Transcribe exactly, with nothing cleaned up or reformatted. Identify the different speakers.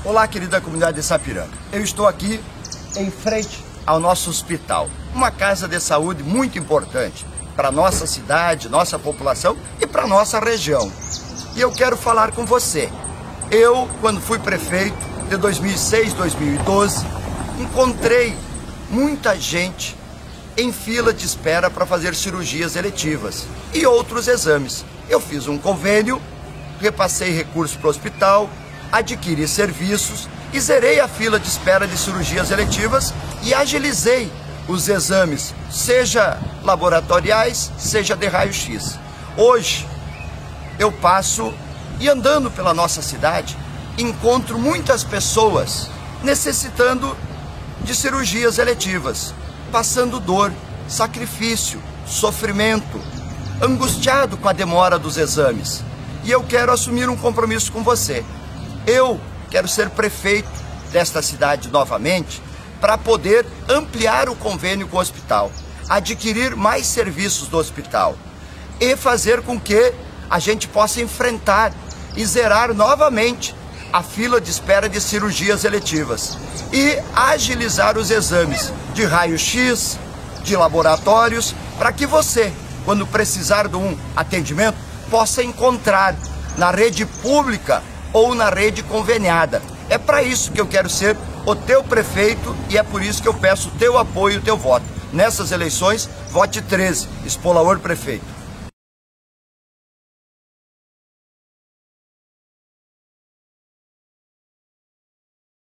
Speaker 1: Olá, querida comunidade de Sapiranga. Eu estou aqui em frente ao nosso hospital, uma casa de saúde muito importante para nossa cidade, nossa população e para nossa região. E eu quero falar com você. Eu, quando fui prefeito de dois mil e seis a dois mil e doze, encontrei muita gente em fila de espera para fazer cirurgias eletivas e outros exames. Eu fiz um convênio, repassei recursos para o hospital, adquiri serviços e zerei a fila de espera de cirurgias eletivas e agilizei os exames, seja laboratoriais, seja de raio-x. Hoje, eu passo e andando pela nossa cidade, encontro muitas pessoas necessitando de cirurgias eletivas, passando dor, sacrifício, sofrimento, angustiado com a demora dos exames. E eu quero assumir um compromisso com você. Eu quero ser prefeito desta cidade novamente para poder ampliar o convênio com o hospital, adquirir mais serviços do hospital e fazer com que a gente possa enfrentar e zerar novamente a fila de espera de cirurgias eletivas e agilizar os exames de raio-x, de laboratórios, para que você, quando precisar de um atendimento, possa encontrar na rede pública ou na rede conveniada. É para isso que eu quero ser o teu prefeito e é por isso que eu peço o teu apoio e o teu voto. Nessas eleições, vote treze, Espolaor prefeito.